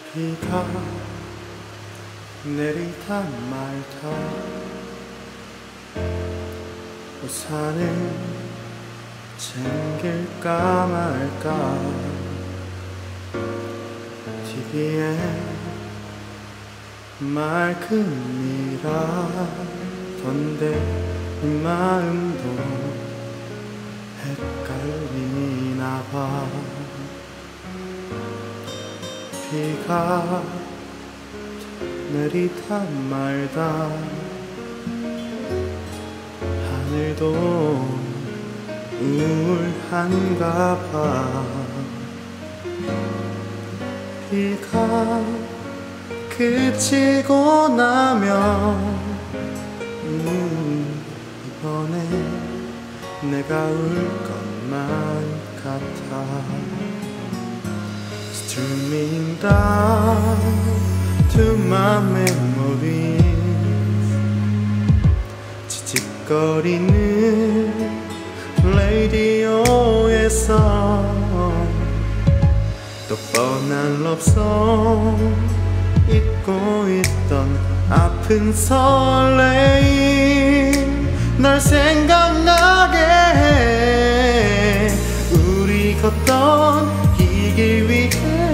비가 내리다 말다 우산을 챙길까 말까 TV에 말끔이라던데 이 마음도 헷갈리나 봐. 비가 내리다 말다 하늘도 우울한가 봐. 비가 그치고 나면 이번에 내가 울 것만 같아. Streaming down to my memories 지직거리는 라디오에서 또 뻔한 럽송 잊고 있던 아픈 설레임 널 생각나게 해. 우리 걷던 이 길 위에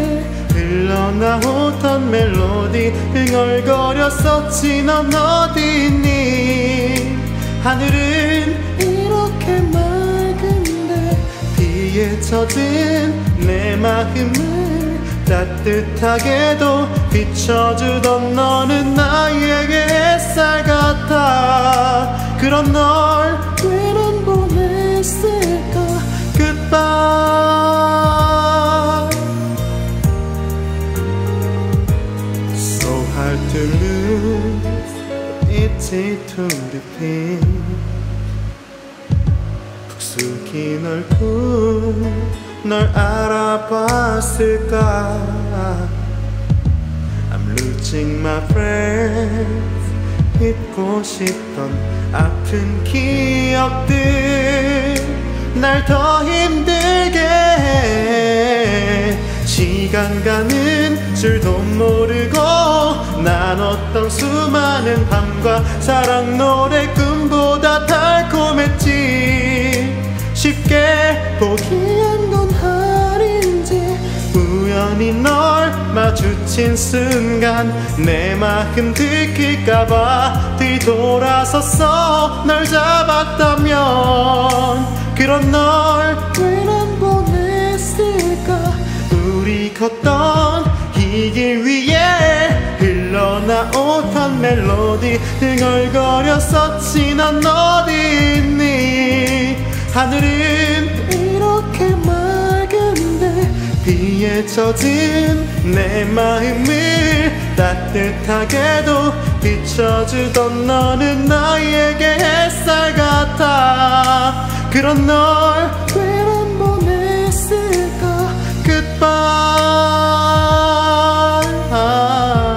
흘러나오던 멜로디 흥얼거렸었지. 넌 어디 있니? 하늘은 이렇게 맑은데 비에 젖은 내 마음을 따뜻하게도 비춰주던 너는 나에게 햇살 같아. 그런 널 왜 난 보냈을까. Goodbye. So hard to lose, easy to repeat. 푹 숙인 얼굴 널 알아봤을까. I'm losing my friends. 잊고 싶던 아픈 기억들 날 더 힘들게 해. 시간 가는 줄도 모르고 나눴던 수많은 밤과 사랑 노래 꿈보다 달콤했지. 쉽게 포기한 건 아닌지 우연히 널 마주친 순간 내 마음 들킬까봐 뒤돌아섰어. 널 잡았다면 그런 널 왜 난 보냈을까. 우리 걷던 이 길 위에 흘러나오던 멜로디 흥얼거렸었지. 넌 어디 있니? 하늘은 이렇게 맑은데 비에 젖은 내 마음을 따뜻하게도 비춰주던 너는 나에게 햇살 같아. 그런 널 왜 난 보냈을까. Goodbye.